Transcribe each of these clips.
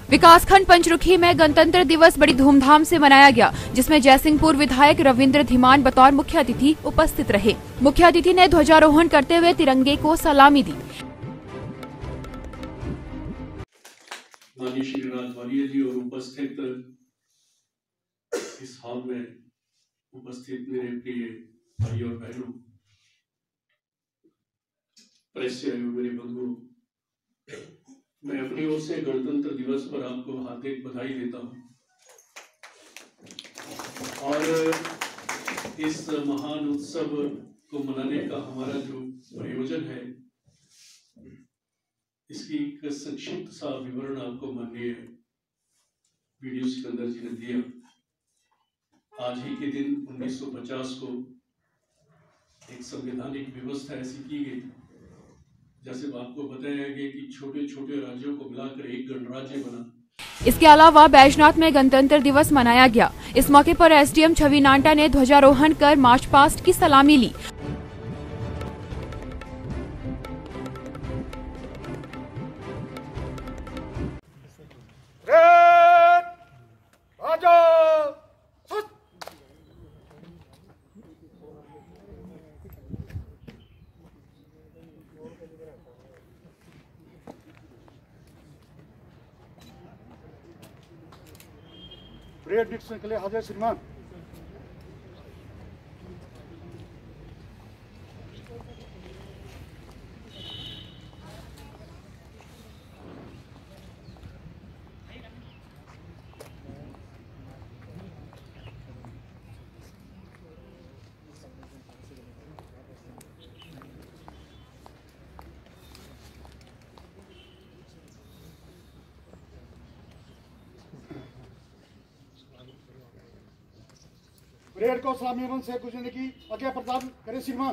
विकासखंड पंचरुखी में गणतंत्र दिवस बड़ी धूमधाम से मनाया गया, जिसमें जयसिंहपुर विधायक रविंद्र धीमान बतौर मुख्य अतिथि उपस्थित रहे। मुख्य अतिथि ने ध्वजारोहण करते हुए तिरंगे को सलामी दी। माननीय श्री राजवाड़िया जी और उपस्थित इस हॉल में उपस्थित मेरे प्रिय भाई और बहनों, प्रेस से आए मेरे बंधुओं, मैं अपनी ओर से गणतंत्र दिवस पर आपको हार्दिक बधाई देता हूं और इस महान उत्सव को मनाने का हमारा जो प्रयोजन है, इसकी एक संक्षिप्त सा विवरण आपको माननीय वीडियो सिकंदर जी ने दिया। आज ही के दिन 1950 को एक संवैधानिक व्यवस्था ऐसी की गई, जैसे आपको बताया गया कि छोटे छोटे राज्यों को मिलाकर एक गणराज्य बना। इसके अलावा बैजनाथ में गणतंत्र दिवस मनाया गया। इस मौके पर एसडीएम छवि नांटा ने ध्वजारोहण कर मार्च पास्ट की सलामी ली। परेड निरीक्षण के लिए हाजिर श्रीमान। परेड को सलामी से गुजरने की आज्ञा प्रदान करें श्रीमान।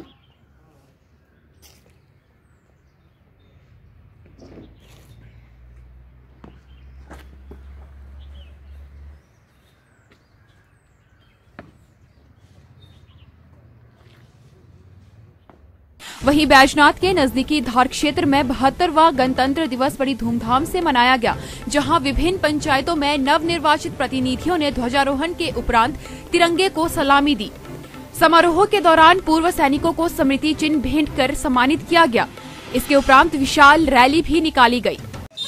वहीं बैजनाथ के नजदीकी धार क्षेत्र में 72वां गणतंत्र दिवस बड़ी धूमधाम से मनाया गया, जहां विभिन्न पंचायतों में नवनिर्वाचित प्रतिनिधियों ने ध्वजारोहण के उपरांत तिरंगे को सलामी दी। समारोह के दौरान पूर्व सैनिकों को स्मृति चिन्ह भेंट कर सम्मानित किया गया। इसके उपरांत विशाल रैली भी निकाली गई।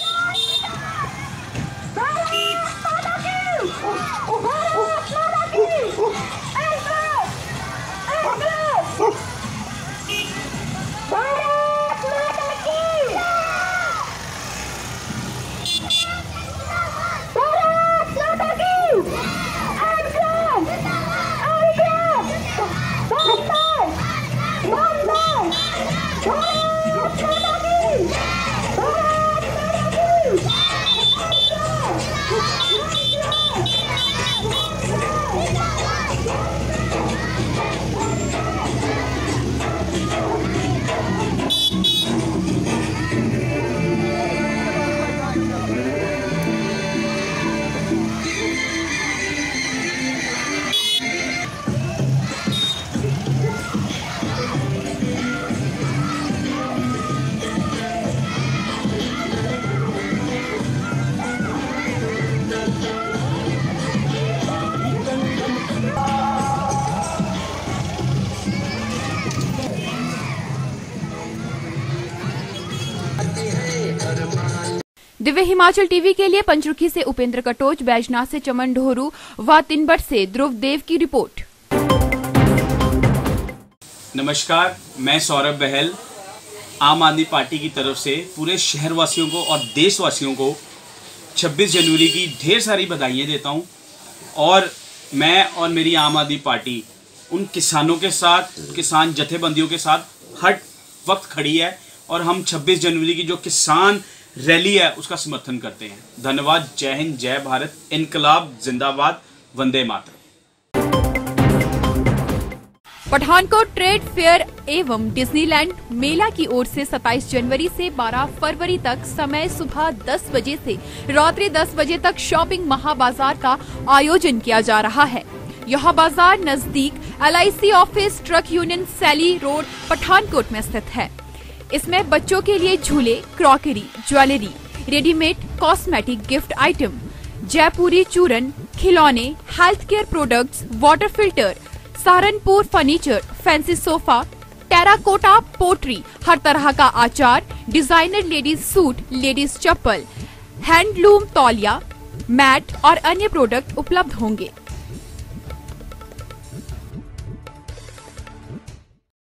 दिव्य हिमाचल टीवी के लिए पंचरुखी से उपेंद्र कटोच, बैजनाथ से चमन ढोरू व तिनबट से ध्रुव देव की रिपोर्ट। नमस्कार, मैं सौरभ बहल आम आदमी पार्टी की तरफ से पूरे शहरवासियों को और देशवासियों को 26 जनवरी की ढेर सारी बधाइयाँ देता हूँ। और मैं और मेरी आम आदमी पार्टी उन किसानों के साथ, किसान जथेबंदियों के साथ हर वक्त खड़ी है और हम 26 जनवरी की जो किसान रैली है उसका समर्थन करते हैं। धन्यवाद। जय हिंद, जय भारत, इनकलाब जिंदाबाद, वंदे मातरम। पठानकोट ट्रेड फेयर एवं डिज्नीलैंड मेला की ओर से 27 जनवरी से 12 फरवरी तक समय सुबह 10 बजे से रात्रि 10 बजे तक शॉपिंग महाबाजार का आयोजन किया जा रहा है। यह बाजार नजदीक LIC office, truck union, Saili road, Pathankot में स्थित है। इसमें बच्चों के लिए झूले, crockery, jewellery, readymade cosmetic gift item, Jaipuri चूरन, खिलौने, health care products, water filter, Saharanpur furniture, fancy sofa, terracotta pottery, हर तरह का आचार, डिजाइनर लेडीज सूट, लेडीज चप्पल, हैंडलूम तौलिया, मैट और अन्य प्रोडक्ट उपलब्ध होंगे।